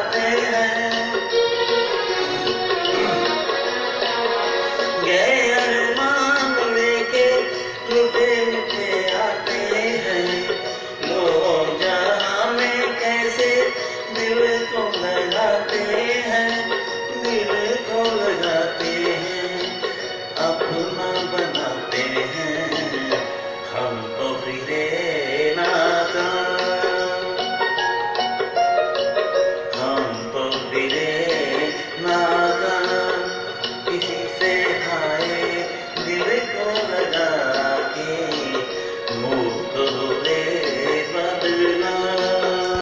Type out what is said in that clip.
लगाते हैं। गए अरमान लेके लुटे लुटे आते हैं। लोग जहाँ में कैसे दिल को लगाते हैं, दिल को लगाते हैं, अपना बनाते हैं।